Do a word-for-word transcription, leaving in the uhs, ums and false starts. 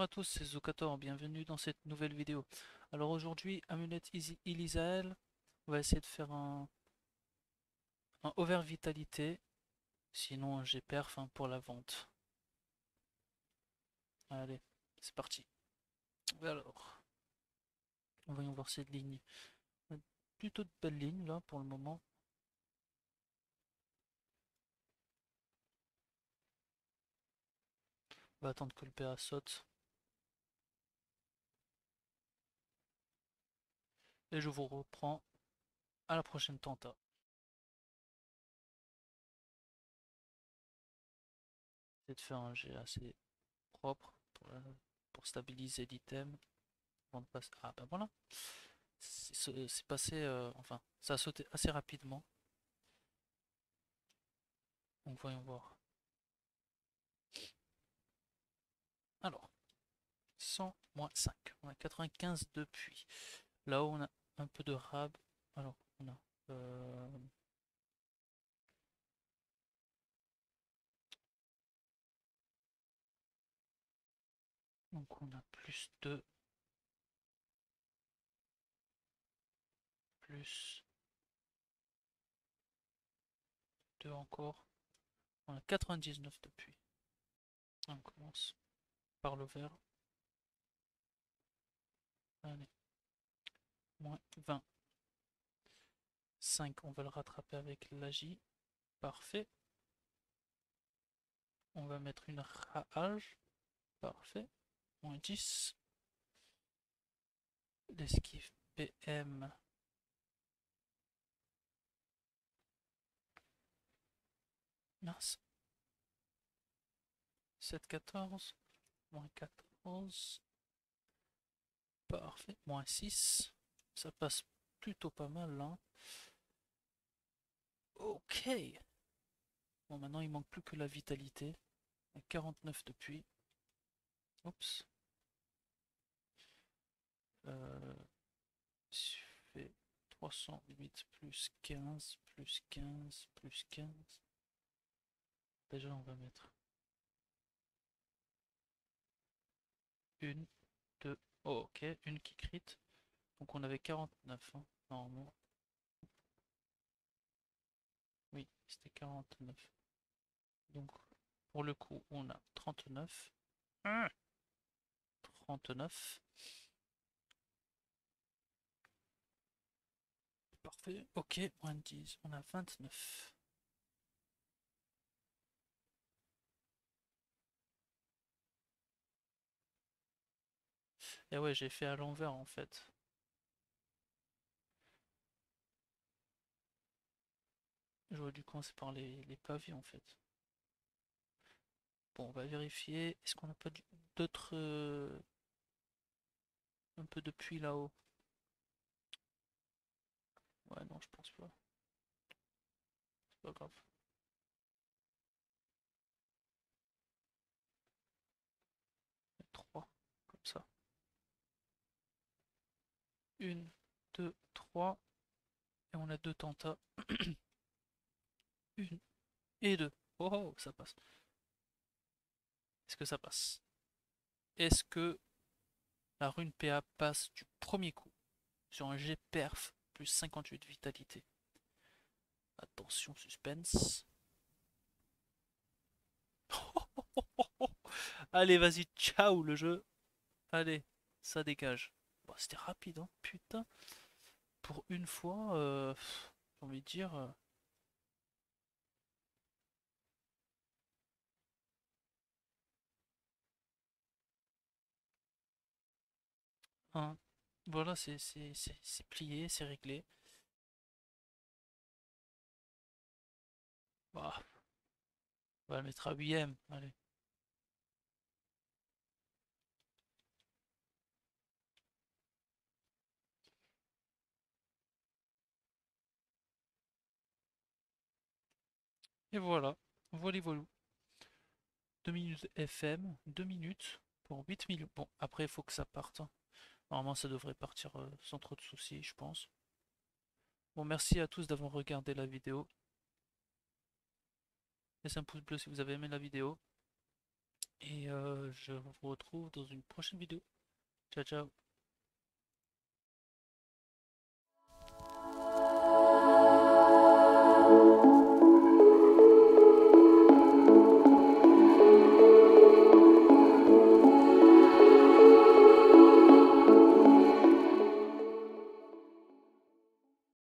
à tous, c'est Zocator, bienvenue dans cette nouvelle vidéo. Alors aujourd'hui, Amulette Easy Elisael, on va essayer de faire un, un over vitalité, sinon j'ai perf hein, pour la vente. Allez, c'est parti. Alors, voyons voir cette ligne. Plutôt de belles lignes là pour le moment. On va attendre que le P A saute. Et je vous reprends à la prochaine tenta. C'est de faire un jet assez propre pour, la- pour stabiliser l'item. Avant de passer. Ah ben voilà. C'est passé, euh, enfin, ça a sauté assez rapidement. Donc voyons voir. Alors, cent moins cinq. On a quatre-vingt-quinze depuis. Là-haut, on a un peu de rab. Alors, on a... euh, donc on a plus deux. Plus deux encore. On a quatre-vingt-dix-neuf depuis. On commence par le vert. Allez, moins vingt. cinq, on va le rattraper avec l'agi. Parfait. On va mettre une rage. Parfait. Moins dix. L'esquive P M. Mince. sept, quatorze. Moins quatorze. Parfait. Moins six. Ça passe plutôt pas mal là. Ok. Bon, maintenant il manque plus que la vitalité. quarante-neuf depuis. Oups. Euh, fait trois cent huit plus quinze, plus quinze, plus quinze. Déjà, on va mettre une, deux. Oh, ok, une qui crit. Donc on avait quarante-neuf, hein, normalement. Oui, c'était quarante-neuf. Donc, pour le coup, on a trente-neuf. trente-neuf. Parfait. Ok, moins dix. On a vingt-neuf. Et ouais, j'ai fait à l'envers en fait. J'aurais dû commencer par les, les pavés en fait. Bon, on va vérifier. Est-ce qu'on n'a pas d'autres... euh, un peu de puits là-haut? Ouais, non, je pense pas. C'est pas grave. trois, comme ça. Une, deux, trois. Et on a deux tentas. Une et deux. Oh, oh, ça passe. Est-ce que ça passe? Est-ce que la rune P A passe du premier coup sur un G perf plus cinquante-huit vitalité? Attention, suspense. Allez, vas-y, ciao le jeu. Allez, ça dégage. Bon, c'était rapide, hein, putain. Pour une fois, euh, j'ai envie de dire... euh, hein, voilà, c'est c'est- c'est- c'est plié, c'est réglé. Bah, on va le mettre à huitième. Allez. Et voilà. Voilà, voilà. deux minutes F M, deux minutes pour huit millions. Bon, après, il faut que ça parte, hein. Normalement, ça devrait partir euh, sans trop de soucis, je pense. Bon, merci à tous d'avoir regardé la vidéo. Laissez un pouce bleu si vous avez aimé la vidéo. Et euh, je vous retrouve dans une prochaine vidéo. Ciao, ciao.